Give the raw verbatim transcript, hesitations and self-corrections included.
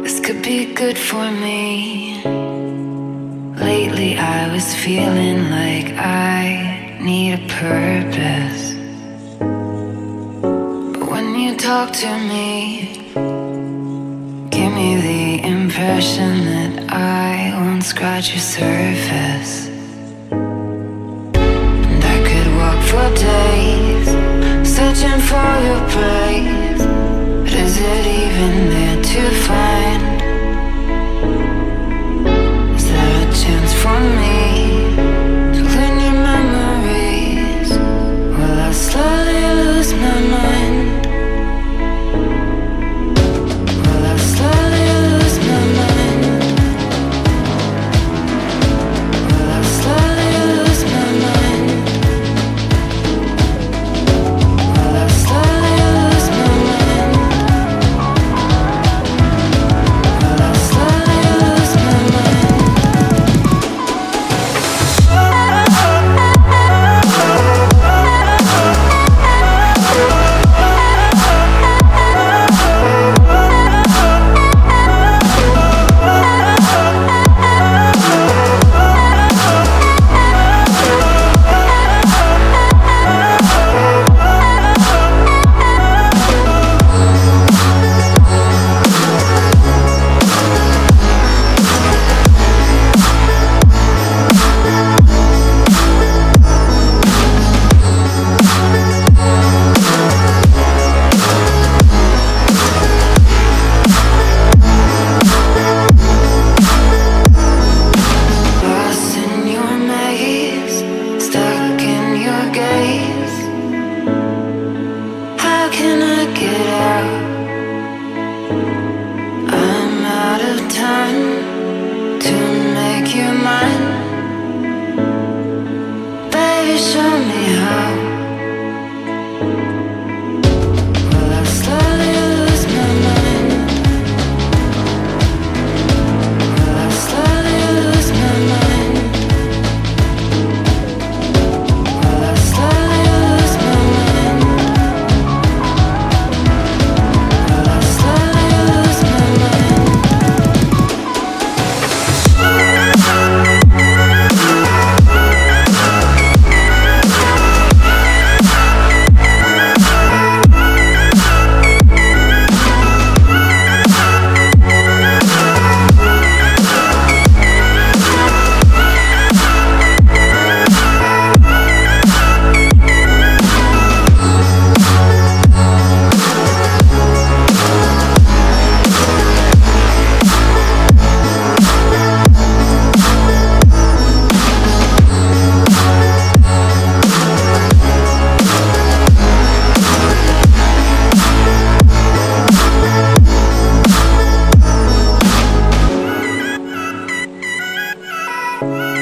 This could be good for me. Lately I was feeling like I need a purpose, but when you talk to me, give me the impression that I won't scratch your surface. And I could walk for days searching for your praise, but is it even there to find? Is there a chance for me to learn your memories? Will I slowly lose my mind? Will I slowly lose my mind? Will I slowly lose my mind? Will I slowly lose my mind? Will I slowly lose my mind? Lost in your maze, stuck in your gaze. How can I get out? I'm out of time to make you mine. Baby, show me how. Will I slowly lose my mind? Will I slowly lose my mind? Will I slowly lose my mind? Will I slowly lose my mind? Bye.